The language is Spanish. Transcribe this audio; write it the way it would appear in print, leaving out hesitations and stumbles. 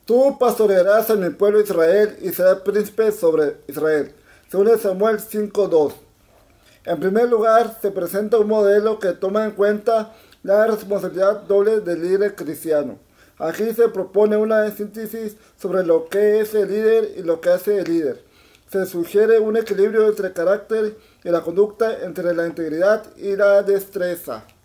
Tú pastorearás a mi pueblo Israel y serás príncipe sobre Israel. Según Samuel 5:2. En primer lugar, se presenta un modelo que toma en cuenta la responsabilidad doble del líder cristiano. Aquí se propone una síntesis sobre lo que es el líder y lo que hace el líder. Se sugiere un equilibrio entre el carácter y la conducta, entre la integridad y la destreza.